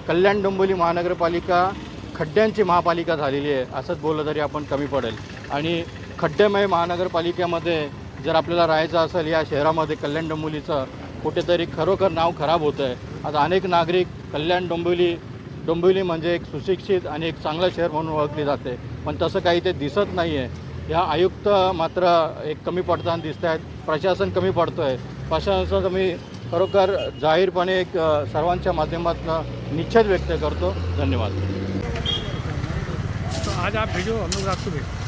कल्याण डोंबिवली महानगरपालिका खड्ड्यांची महापालिका झालेली आहे असंच बोललं तरी आपण कमी पडेल। आणि खड्डेमय महानगरपालिकेमध्ये जर आपल्याला राहायचं असेल या शहरामध्ये कल्याण डोंबिवलीचं कुठेतरी खरोखर नाव खराब होतं आहे। आता अनेक नागरिक कल्याण डोंबिवली म्हणजे एक सुशिक्षित आणि एक चांगलं शहर म्हणून ओळखले जाते, पण तसं काही ते दिसत नाही आहे। ह्या आयुक्त मात्र एक कमी पडताना दिसत आहेत, प्रशासन कमी पडतो आहे। प्रशासनाचा मी खरोखर जाहीरपणे एक सर्वांच्या माध्यमातून निषेध व्यक्त करतो। धन्यवाद। तो आज आप भेजो, हम लोग आपको भेजो।